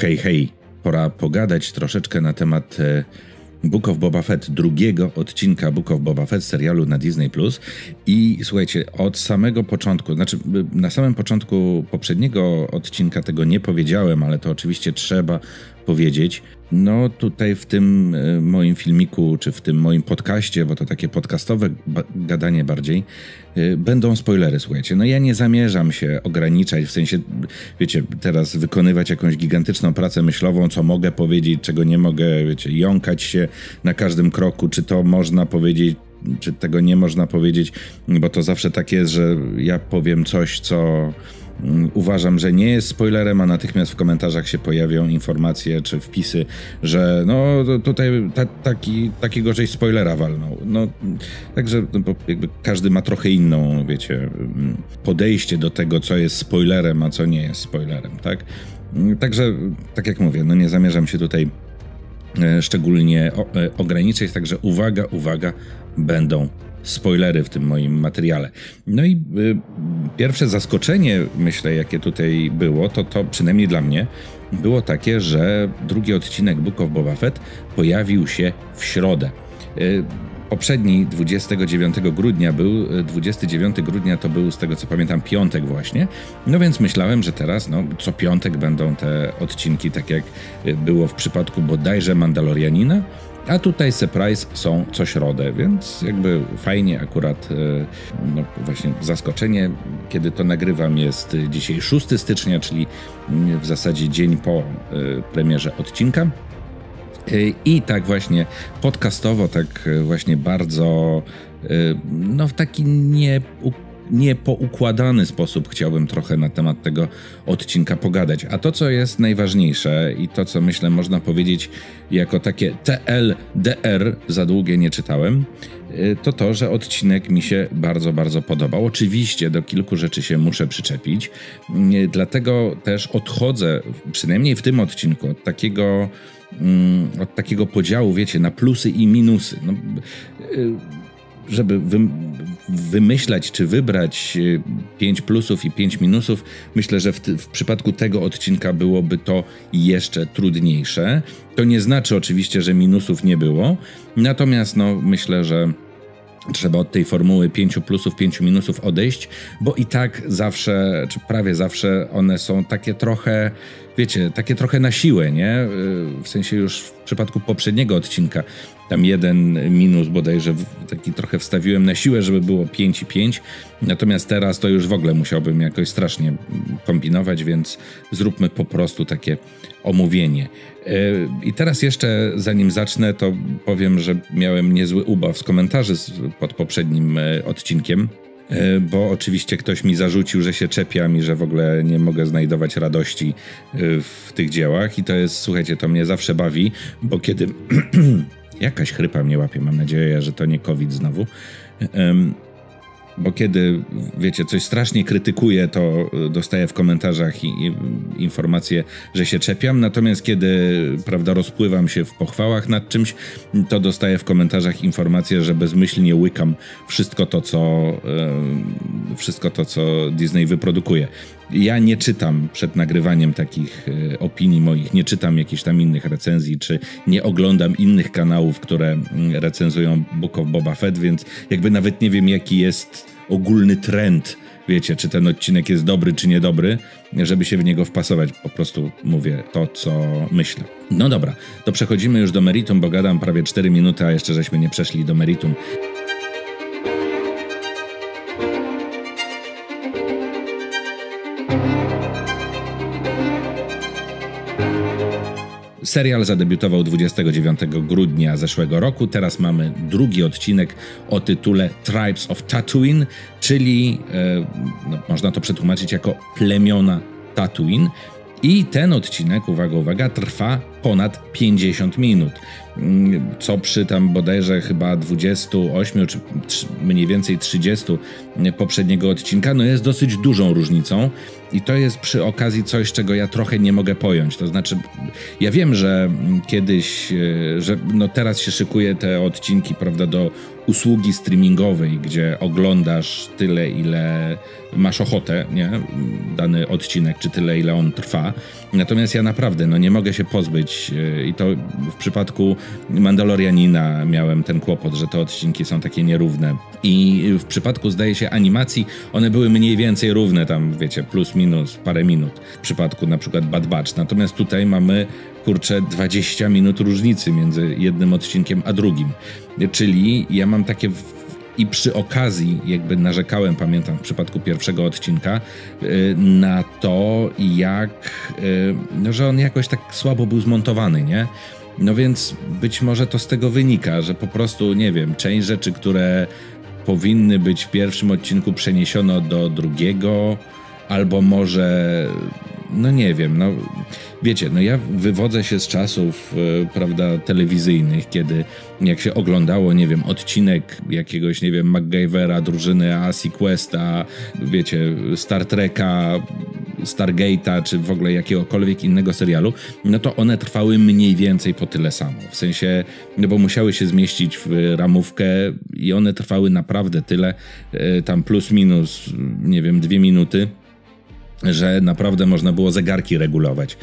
Hej, hej, pora pogadać troszeczkę na temat Book of Boba Fett, drugiego odcinka Book of Boba Fett serialu na Disney+. I słuchajcie, od samego początku, znaczy na samym początku poprzedniego odcinka tego nie powiedziałem, ale to oczywiście trzeba powiedzieć. No tutaj w tym moim filmiku, czy w tym moim podcaście, bo to takie podcastowe gadanie bardziej, będą spoilery, słuchajcie. No ja nie zamierzam się ograniczać, w sensie, wiecie, teraz wykonywać jakąś gigantyczną pracę myślową, co mogę powiedzieć, czego nie mogę, wiecie, jąkać się na każdym kroku, czy to można powiedzieć, czy tego nie można powiedzieć, bo to zawsze tak jest, że ja powiem coś, co uważam, że nie jest spoilerem, a natychmiast w komentarzach się pojawią informacje czy wpisy, że no tutaj takiego żeś spoilera walnął. No, także no, bo jakby każdy ma trochę inną, wiecie, podejście do tego, co jest spoilerem, a co nie jest spoilerem, tak? Także, tak jak mówię, no nie zamierzam się tutaj szczególnie ograniczyć, także uwaga, będą spoilery w tym moim materiale. No i pierwsze zaskoczenie, myślę, jakie tutaj było, to przynajmniej dla mnie, było takie, że drugi odcinek Book of Boba Fett pojawił się w środę. Poprzedni 29 grudnia był, 29 grudnia to był, z tego co pamiętam, piątek właśnie. No więc myślałem, że teraz, no, co piątek będą te odcinki, tak jak było w przypadku bodajże Mandalorianina, a tutaj surprise są co środę, więc jakby fajnie akurat, no właśnie zaskoczenie, kiedy to nagrywam, jest dzisiaj 6 stycznia, czyli w zasadzie dzień po premierze odcinka. I tak właśnie podcastowo, tak właśnie bardzo, no w taki niepoukładany sposób chciałbym trochę na temat tego odcinka pogadać. A to, co jest najważniejsze i to, co myślę można powiedzieć jako takie TLDR, za długie nie czytałem, to, że odcinek mi się bardzo, bardzo podobał. Oczywiście do kilku rzeczy się muszę przyczepić, dlatego też odchodzę, przynajmniej w tym odcinku, od takiego podziału, wiecie, na plusy i minusy. No, żeby wymyślać czy wybrać 5 plusów i 5 minusów, myślę, że w przypadku tego odcinka byłoby to jeszcze trudniejsze. To nie znaczy oczywiście, że minusów nie było, natomiast no, myślę, że trzeba od tej formuły 5 plusów, 5 minusów odejść, bo i tak zawsze, czy prawie zawsze one są takie trochę, wiecie, takie trochę na siłę, nie? W sensie już w przypadku poprzedniego odcinka tam jeden minus bodajże taki trochę wstawiłem na siłę, żeby było 5 i 5, natomiast teraz to już w ogóle musiałbym jakoś strasznie kombinować, więc zróbmy po prostu takie omówienie. I teraz jeszcze, zanim zacznę, to powiem, że miałem niezły ubaw z komentarzy pod poprzednim odcinkiem, bo oczywiście ktoś mi zarzucił, że się czepiam i że w ogóle nie mogę znajdować radości w tych dziełach i to jest, słuchajcie, to mnie zawsze bawi, bo kiedy jakaś chrypa mnie łapie, mam nadzieję, że to nie COVID znowu, bo kiedy, wiecie, coś strasznie krytykuję, to dostaję w komentarzach informacje, że się czepiam, natomiast kiedy, prawda, rozpływam się w pochwałach nad czymś, to dostaję w komentarzach informacje, że bezmyślnie łykam wszystko to, co Disney wyprodukuje. Ja nie czytam przed nagrywaniem takich opinii moich, nie czytam jakichś tam innych recenzji, czy nie oglądam innych kanałów, które recenzują Book of Boba Fett, więc jakby nawet nie wiem, jaki jest ogólny trend, wiecie, czy ten odcinek jest dobry, czy niedobry, żeby się w niego wpasować. Po prostu mówię to, co myślę. No dobra, to przechodzimy już do meritum, bo gadam prawie 4 minuty, a jeszcze żeśmy nie przeszli do meritum. Serial zadebiutował 29 grudnia zeszłego roku. Teraz mamy drugi odcinek o tytule Tribes of Tatooine, czyli no, można to przetłumaczyć jako plemiona Tatooine. I ten odcinek, uwaga, trwa ponad 50 minut. co przy tam bodajże chyba 28 czy mniej więcej 30 poprzedniego odcinka, no jest dosyć dużą różnicą i to jest przy okazji coś, czego ja trochę nie mogę pojąć. To znaczy, ja wiem, że kiedyś, że no teraz się szykuje te odcinki, prawda, do usługi streamingowej, gdzie oglądasz tyle, ile masz ochotę, nie? Dany odcinek, czy tyle, ile on trwa. Natomiast ja naprawdę, no nie mogę się pozbyć i to w przypadku Mandalorianina miałem ten kłopot, że te odcinki są takie nierówne. I w przypadku, zdaje się, animacji, one były mniej więcej równe, tam wiecie, plus minus parę minut. W przypadku na przykład Bad Batch. Natomiast tutaj mamy, kurczę, 20 minut różnicy między jednym odcinkiem a drugim. Czyli ja mam takie... I przy okazji jakby narzekałem, pamiętam, w przypadku pierwszego odcinka na to, jak, no, że on jakoś tak słabo był zmontowany, nie? No więc być może to z tego wynika, że po prostu, nie wiem, część rzeczy, które powinny być w pierwszym odcinku przeniesiono do drugiego, albo może, no nie wiem, no wiecie, no ja wywodzę się z czasów, prawda, telewizyjnych, kiedy jak się oglądało, nie wiem, odcinek jakiegoś, nie wiem, MacGyvera, drużyny Sea Questa, wiecie, Star Treka, Stargate'a, czy w ogóle jakiegokolwiek innego serialu, no to one trwały mniej więcej po tyle samo. W sensie, no bo musiały się zmieścić w ramówkę i one trwały naprawdę tyle, tam plus minus, nie wiem, 2 minuty, że naprawdę można było zegarki regulować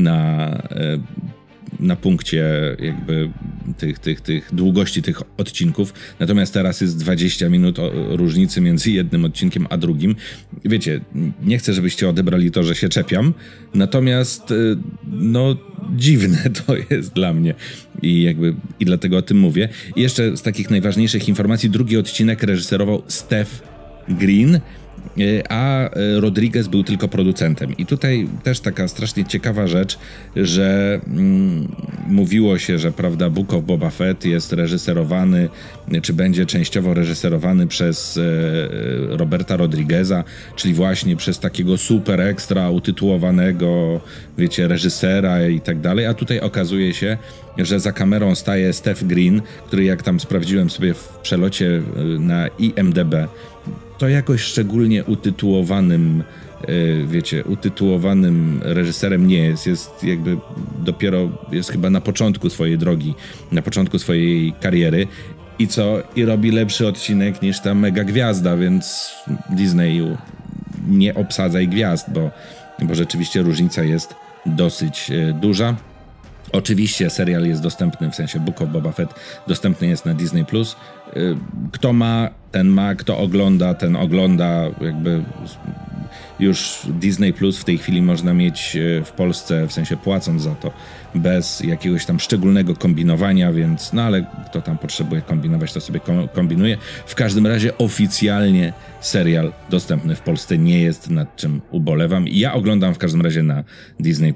na punkcie jakby tych długości tych odcinków. Natomiast teraz jest 20 minut różnicy między jednym odcinkiem a drugim. Wiecie, nie chcę, żebyście odebrali to, że się czepiam, natomiast no dziwne to jest dla mnie i dlatego o tym mówię. I jeszcze z takich najważniejszych informacji, drugi odcinek reżyserował Steph Green, a Rodriguez był tylko producentem. I tutaj też taka strasznie ciekawa rzecz, że mówiło się, że prawda, Book of Boba Fett jest reżyserowany, czy będzie częściowo reżyserowany przez Roberta Rodrigueza, czyli właśnie przez takiego super ekstra utytułowanego, wiecie, reżysera i tak dalej, a tutaj okazuje się, że za kamerą staje Steph Green, który, jak tam sprawdziłem sobie w przelocie na IMDb, to jakoś szczególnie utytułowanym, wiecie, utytułowanym reżyserem nie jest. Jest jakby dopiero, jest chyba na początku swojej drogi, na początku swojej kariery. I co? I robi lepszy odcinek niż ta mega gwiazda, więc Disney nie obsadzaj gwiazd, bo rzeczywiście różnica jest dosyć duża. Oczywiście serial jest dostępny, w sensie Book of Boba Fett dostępny jest na Disney+. Kto ma, ten ma, kto ogląda, ten ogląda. Jakby już Disney+ w tej chwili można mieć w Polsce, w sensie płacąc za to, bez jakiegoś tam szczególnego kombinowania, więc no ale kto tam potrzebuje kombinować, to sobie kombinuje. W każdym razie oficjalnie serial dostępny w Polsce nie jest, nad czym ubolewam. I ja oglądam w każdym razie na Disney+,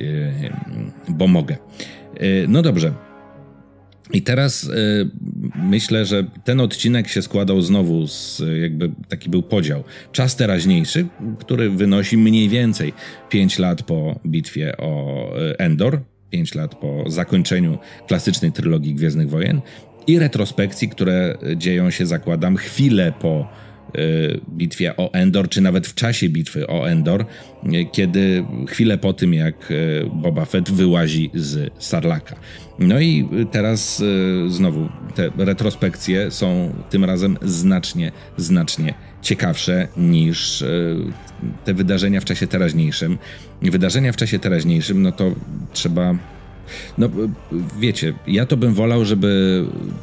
bo mogę. No dobrze. I teraz myślę, że ten odcinek się składał znowu z, jakby taki był podział. Czas teraźniejszy, który wynosi mniej więcej 5 lat po bitwie o Endor, 5 lat po zakończeniu klasycznej trylogii Gwiezdnych Wojen i retrospekcji, które dzieją się, zakładam, chwilę po bitwie o Endor, czy nawet w czasie bitwy o Endor, kiedy chwilę po tym, jak Boba Fett wyłazi z Sarlacca. No i teraz znowu te retrospekcje są tym razem znacznie ciekawsze niż te wydarzenia w czasie teraźniejszym. Wydarzenia w czasie teraźniejszym, no to trzeba... No wiecie, ja to bym wolał, żeby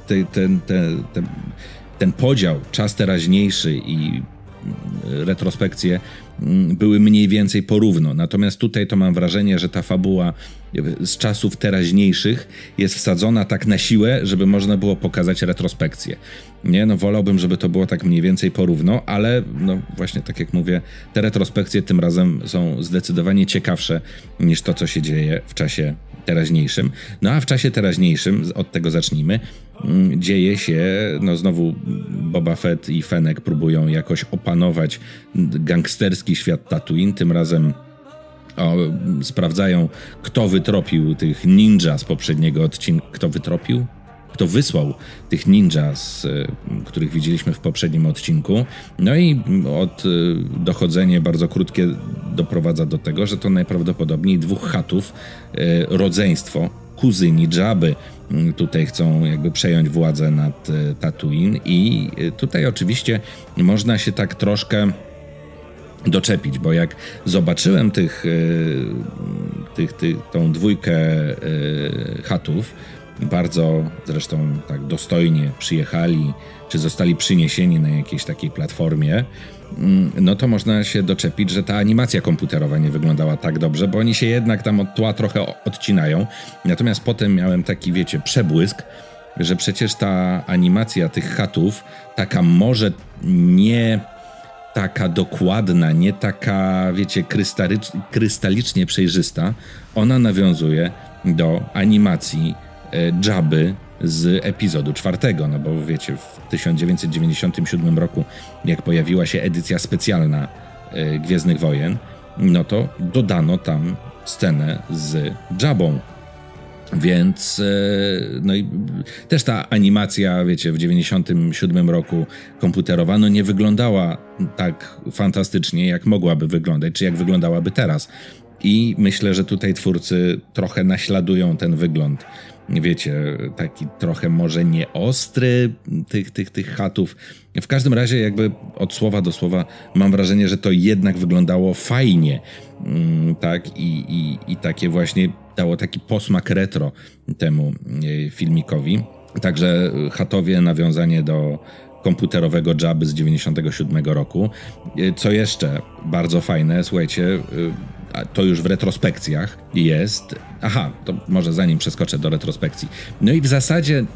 ten podział, czas teraźniejszy i retrospekcje były mniej więcej porówno. Natomiast tutaj to mam wrażenie, że ta fabuła z czasów teraźniejszych jest wsadzona tak na siłę, żeby można było pokazać retrospekcję. Nie, no wolałbym, żeby to było tak mniej więcej porówno, ale no właśnie tak jak mówię, te retrospekcje tym razem są zdecydowanie ciekawsze niż to, co się dzieje w czasie teraźniejszym. No a w czasie teraźniejszym, od tego zacznijmy, dzieje się, no znowu Boba Fett i Fennec próbują jakoś opanować gangsterski świat Tatooine, tym razem sprawdzają, kto wytropił tych ninja z poprzedniego odcinka. Kto wytropił? Kto wysłał tych ninja, których widzieliśmy w poprzednim odcinku. No i dochodzenie bardzo krótkie doprowadza do tego, że to najprawdopodobniej 2 chatów, rodzeństwo, kuzyni Jabby tutaj chcą jakby przejąć władzę nad Tatooine i tutaj oczywiście można się tak troszkę doczepić, bo jak zobaczyłem tą 2 chatów, bardzo zresztą tak dostojnie przyjechali, czy zostali przyniesieni na jakiejś takiej platformie, no to można się doczepić, że ta animacja komputerowa nie wyglądała tak dobrze, bo oni się jednak tam od tła trochę odcinają. Natomiast potem miałem taki, wiecie, przebłysk, że przecież ta animacja tych chatów, taka może nie taka dokładna, nie taka, wiecie, krystalicznie przejrzysta, ona nawiązuje do animacji Jabby z epizodu 4, no bo wiecie, w 1997 roku, jak pojawiła się edycja specjalna Gwiezdnych Wojen, no to dodano tam scenę z Jabbą. Więc no i też ta animacja, wiecie, w 97 roku komputerowa, no nie wyglądała tak fantastycznie, jak mogłaby wyglądać, czy jak wyglądałaby teraz. I myślę, że tutaj twórcy trochę naśladują ten wygląd, wiecie, taki trochę może nieostry tych chatów. W każdym razie jakby od słowa do słowa mam wrażenie, że to jednak wyglądało fajnie, tak, i takie właśnie dało taki posmak retro temu filmikowi. Także chatowie, nawiązanie do komputerowego Jabby z 97 roku. Co jeszcze bardzo fajne, słuchajcie, to już w retrospekcjach jest. Aha, to może zanim przeskoczę do retrospekcji. No i w zasadzie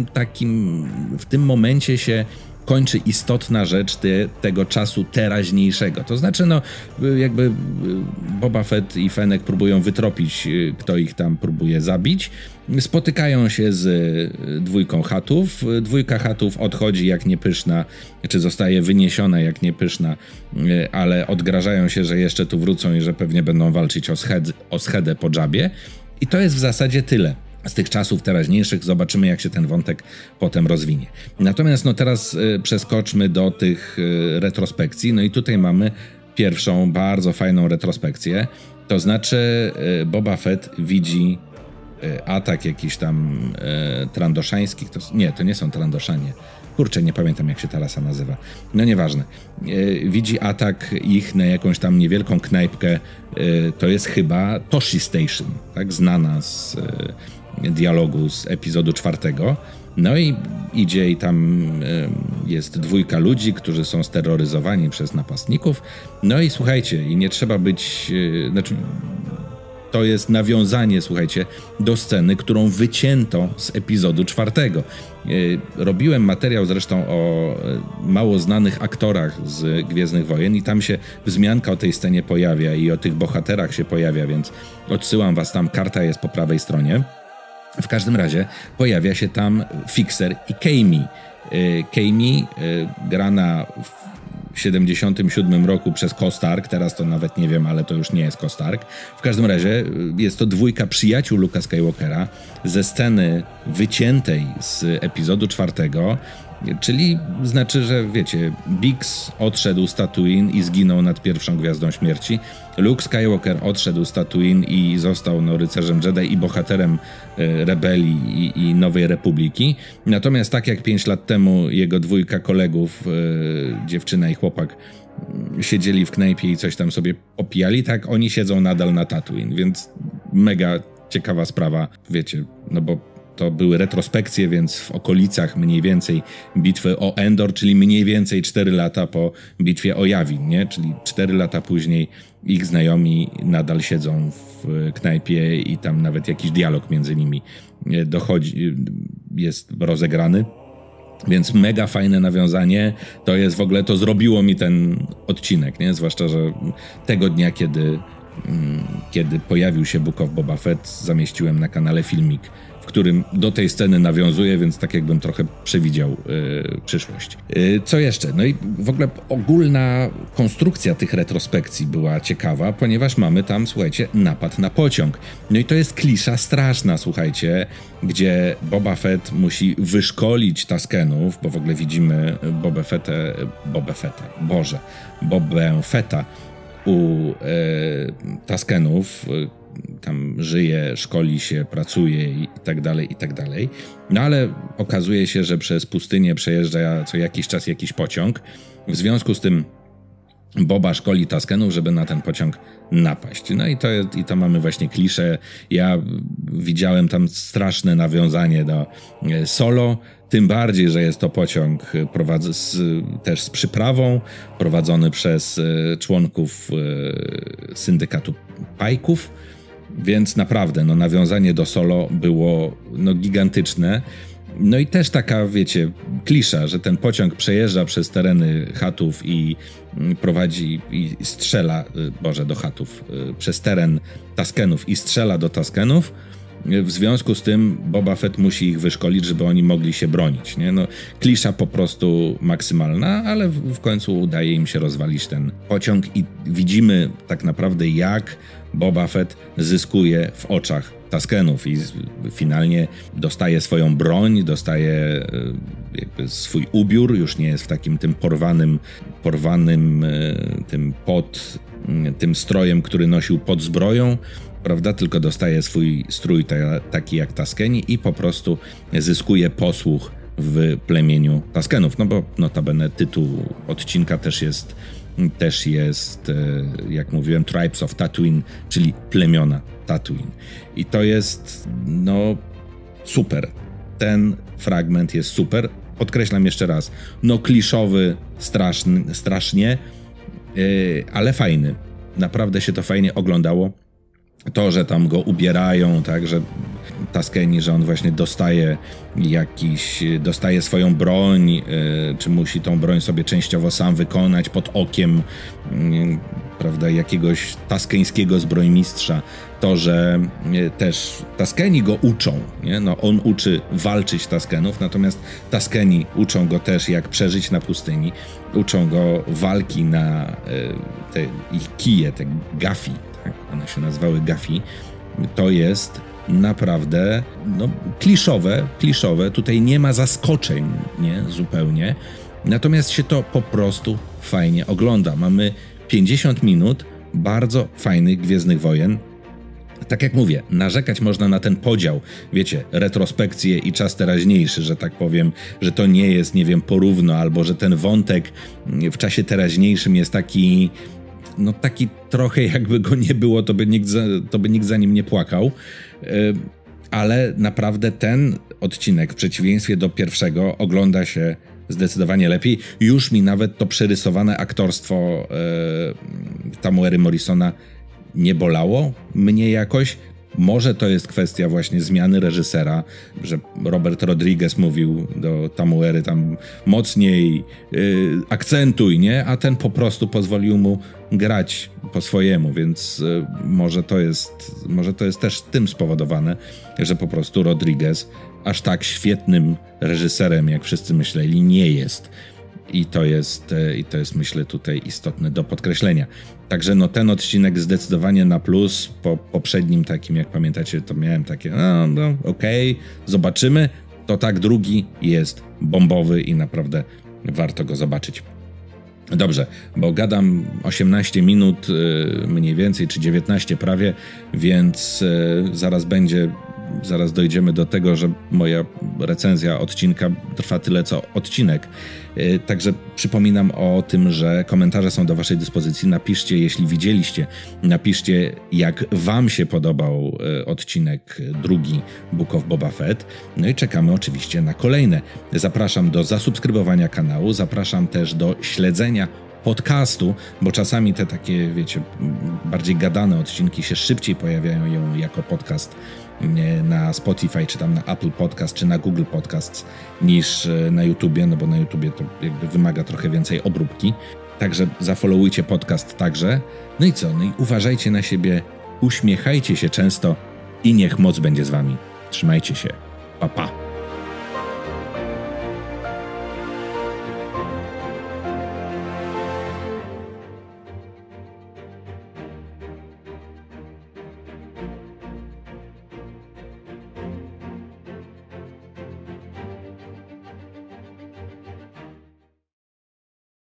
w tym momencie się kończy istotna rzecz tego czasu teraźniejszego. To znaczy, no, jakby Boba Fett i Fennec próbują wytropić, kto ich tam próbuje zabić. Spotykają się z 2 chatów. 2 chatów odchodzi jak niepyszna, czy zostaje wyniesiona jak niepyszna, ale odgrażają się, że jeszcze tu wrócą i że pewnie będą walczyć o schedę po Jabbie. I to jest w zasadzie tyle. Z tych czasów teraźniejszych zobaczymy, jak się ten wątek potem rozwinie. Natomiast no teraz przeskoczmy do tych retrospekcji. No i tutaj mamy pierwszą bardzo fajną retrospekcję. To znaczy Boba Fett widzi atak jakiś tam trandoszańskich. To nie są trandoszanie. Kurczę, nie pamiętam, jak się ta rasa nazywa. No nieważne. Widzi atak ich na jakąś tam niewielką knajpkę. To jest chyba Toshi Station, tak? Znana z dialogu z epizodu 4. No i idzie i tam jest 2 ludzi, którzy są steroryzowani przez napastników. No i słuchajcie, i nie trzeba być... to jest nawiązanie, słuchajcie, do sceny, którą wycięto z epizodu 4. Robiłem materiał zresztą o mało znanych aktorach z Gwiezdnych Wojen i tam się wzmianka o tej scenie pojawia i o tych bohaterach się pojawia, więc odsyłam was tam, karta jest po prawej stronie. W każdym razie pojawia się tam Fixer i Camie. Camie grana w 77 roku przez Kostark, teraz to nawet nie wiem, ale to już nie jest Kostark. W każdym razie jest to 2 przyjaciół Luke'a Skywalkera ze sceny wyciętej z epizodu 4, czyli znaczy, że wiecie, Biggs odszedł z Tatooine i zginął nad pierwszą Gwiazdą Śmierci. Luke Skywalker odszedł z Tatooine i został rycerzem Jedi i bohaterem rebelii i Nowej Republiki. Natomiast tak jak 5 lat temu jego 2 kolegów, dziewczyna i chłopak, siedzieli w knajpie i coś tam sobie opijali, tak oni siedzą nadal na Tatooine, więc mega ciekawa sprawa, wiecie, no bo to były retrospekcje, więc w okolicach mniej więcej bitwy o Endor, czyli mniej więcej 4 lata po bitwie o Yavin, nie? Czyli 4 lata później ich znajomi nadal siedzą w knajpie i tam nawet jakiś dialog między nimi jest rozegrany. Więc mega fajne nawiązanie. To jest w ogóle, to zrobiło mi ten odcinek, nie? Zwłaszcza, że tego dnia, kiedy kiedy pojawił się Book of Boba Fett, zamieściłem na kanale filmik, w którym do tej sceny nawiązuje, więc tak jakbym trochę przewidział przyszłość. Co jeszcze? No i w ogóle ogólna konstrukcja tych retrospekcji była ciekawa, ponieważ mamy tam, słuchajcie, napad na pociąg. No i to jest klisza straszna, słuchajcie, gdzie Boba Fett musi wyszkolić Tuskenów, bo w ogóle widzimy Bobę Fetta u Tuskenów, tam żyje, szkoli się, pracuje i tak dalej, i tak dalej. No ale okazuje się, że przez pustynię przejeżdża co jakiś czas jakiś pociąg. W związku z tym Boba szkoli Tuskenów, żeby na ten pociąg napaść. No i to mamy właśnie kliszę. Ja widziałem tam straszne nawiązanie do Solo, tym bardziej, że jest to pociąg też z przyprawą, prowadzony przez członków syndykatu Pajków, więc naprawdę nawiązanie do Solo było gigantyczne. No i też taka, wiecie, klisza, że ten pociąg przejeżdża przez tereny Huttów i prowadzi i strzela, do Huttów, przez teren Tuskenów i strzela do Tuskenów. W związku z tym Boba Fett musi ich wyszkolić, żeby oni mogli się bronić, nie? Klisza po prostu maksymalna, ale w końcu udaje im się rozwalić ten pociąg i widzimy tak naprawdę, jak Boba Fett zyskuje w oczach Tuskenów i finalnie dostaje swoją broń, dostaje jakby swój ubiór, już nie jest w takim tym porwanym tym strojem, który nosił pod zbroją, prawda, tylko dostaje swój strój taki jak Tuskeni i po prostu zyskuje posłuch w plemieniu Tuskenów, no bo notabene tytuł odcinka też jest, jak mówiłem, Tribes of Tatooine, czyli plemiona Tatooine. I to jest, super. Ten fragment jest super. Podkreślam jeszcze raz, kliszowy, strasznie, ale fajny. Naprawdę się to fajnie oglądało. To, że tam go ubierają, tak, że Tuskeni, że on właśnie dostaje swoją broń, czy musi tą broń sobie częściowo sam wykonać pod okiem, prawda, jakiegoś tuskeńskiego zbrojmistrza. To, że też Tuskeni go uczą, nie? On uczy walczyć Tuskenów, natomiast Tuskeni uczą go też, jak przeżyć na pustyni. Uczą go walki na te ich kije, te gafi, tak? One się nazywały gafi. To jest naprawdę kliszowe. Tutaj nie ma zaskoczeń, nie? Zupełnie. Natomiast się to po prostu fajnie ogląda. Mamy 50 minut bardzo fajnych Gwiezdnych Wojen. Tak jak mówię, narzekać można na ten podział, wiecie, retrospekcje i czas teraźniejszy, że tak powiem, że to nie jest, nie wiem, porówno, albo że ten wątek w czasie teraźniejszym jest taki trochę jakby go nie było, to by nikt za nim nie płakał, ale naprawdę ten odcinek w przeciwieństwie do pierwszego ogląda się zdecydowanie lepiej. Już mi nawet to przerysowane aktorstwo Temuera Morrisona nie bolało mnie jakoś. Może to jest kwestia właśnie zmiany reżysera, że Robert Rodriguez mówił do Temuery tam mocniej akcentuj, nie? A ten po prostu pozwolił mu grać po swojemu, więc może to jest też tym spowodowane, że po prostu Rodriguez aż tak świetnym reżyserem, jak wszyscy myśleli, nie jest. I to jest, myślę, tutaj istotne do podkreślenia. Także ten odcinek zdecydowanie na plus. Po poprzednim takim, jak pamiętacie, to miałem takie, okej, zobaczymy. To tak, drugi jest bombowy i naprawdę warto go zobaczyć. Dobrze, bo gadam 18 minut mniej więcej, czy 19 prawie, więc zaraz dojdziemy do tego, że moja recenzja odcinka trwa tyle, co odcinek. Także przypominam o tym, że komentarze są do waszej dyspozycji. Napiszcie, jeśli widzieliście, napiszcie, jak wam się podobał odcinek drugi Book of Boba Fett. No i czekamy oczywiście na kolejne. Zapraszam do zasubskrybowania kanału, zapraszam też do śledzenia podcastu, bo czasami te takie, wiecie, bardziej gadane odcinki się szybciej pojawiają jako podcast na Spotify, czy tam na Apple Podcast, czy na Google Podcasts niż na YouTubie, no bo na YouTubie to jakby wymaga trochę więcej obróbki. Także zafollowujcie podcast także. No i co? No i uważajcie na siebie, uśmiechajcie się często i niech moc będzie z wami. Trzymajcie się. Pa, pa.